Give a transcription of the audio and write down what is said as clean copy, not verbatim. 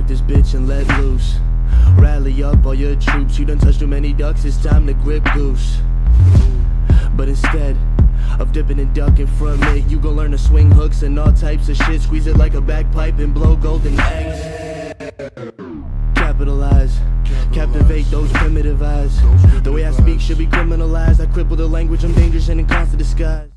Park this bitch and let loose. Rally up all your troops. You done touched too many ducks, it's time to grip goose. But instead of dipping and ducking from it, you gon' learn to swing hooks and all types of shit. Squeeze it like a bagpipe and blow golden eggs. Capitalize, captivate those primitive eyes. The way I speak should be criminalized. I cripple the language, I'm dangerous and in constant disguise.